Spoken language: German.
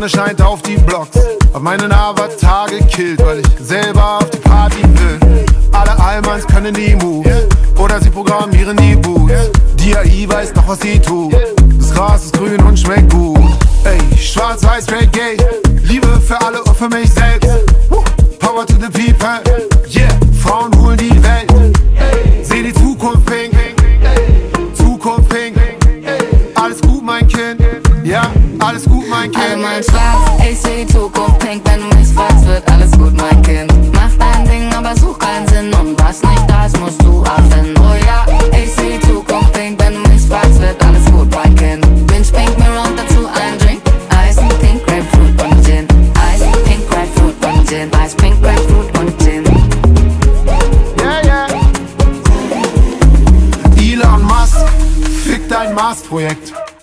Sonne scheint auf die Blocks, hab meinen Avatar gekillt, weil ich selber auf die Party will. Alle Allmanns können die Moves, oder sie programmieren die Boots. Die AI weiß noch, was sie tut. Das Gras ist grün und schmeckt gut. Ey, schwarz, weiß, straight, gay. Liebe für alle und für mich selbst. Power to the people, yeah. Frauen holen die Welt. Seh die Zukunft pink, Zukunft pink. Alles gut, mein Kind, ja, alles gut, mein Kind. Alle mal schwarz, ich seh die Zukunft pink. Wenn du mich fragst, wird alles gut, mein Kind. Mach dein Ding, aber such keinen Sinn. Und was nicht da ist, musst du erfinden. Oh ja, ich seh die Zukunft pink. Wenn du mich fragst, wird alles gut, mein Kind. Binge pink, mir und dazu ein Drink. Ice, Pink, Grapefruit und Gin. Ice, Pink, Grapefruit und Gin. Ice, Pink, Grapefruit und Gin. Yeah, yeah. Elon Musk, fick dein Mars-Projekt.